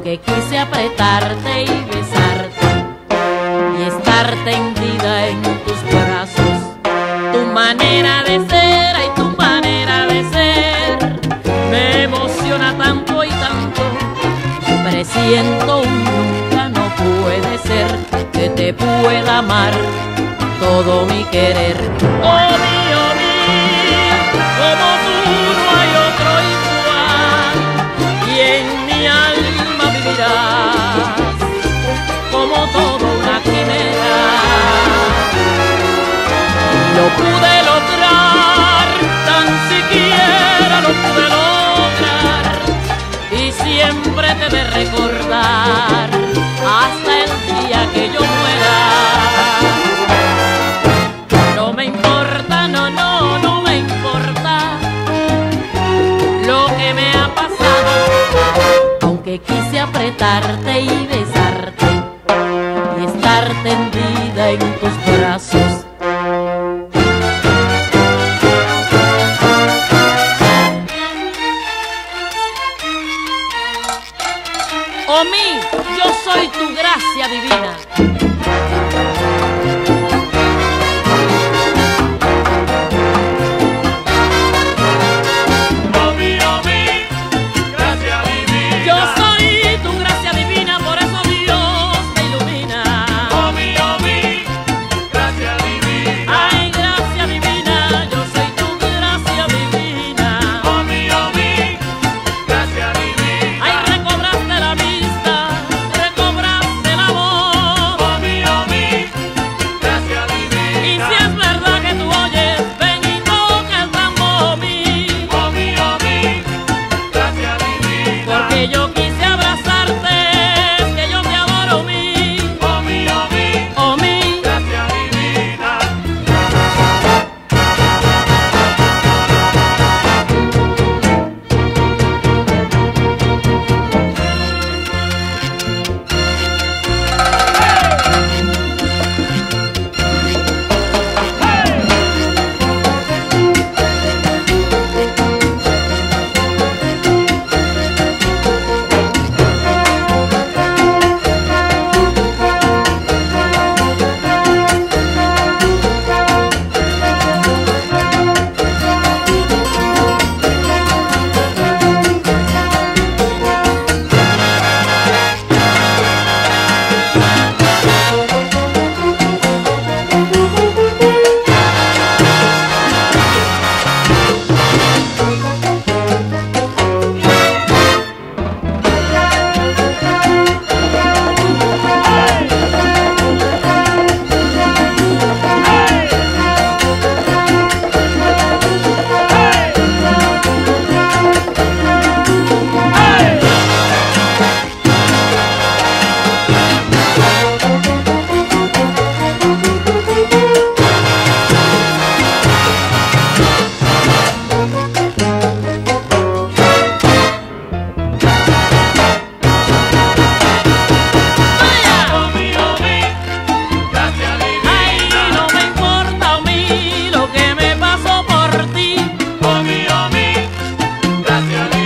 aunque quise apretarte y besarte y estar tendida en tus brazos. Tu manera de ser y tu manera de ser me emociona tanto y tanto. Presiento un nunca, no puede ser que te pueda amar todo mi querer. Oh mío, como tú no hay otro igual, y en mi alma vivirás como todo una quimera. Lo pude lograr, tan siquiera lo pude lograr, y siempre te de recordar hasta el día que yo muera. No me importa, no me importa lo que me ha pasado, aunque quise apretarte y besarte y estar tendida en tus brazos. Oh mí, yo soy tu gracia divina. Yo quise abrazarte, que yo te adoro, mi, oh mi, oh mi, oh mi, gracia divina. Gracias.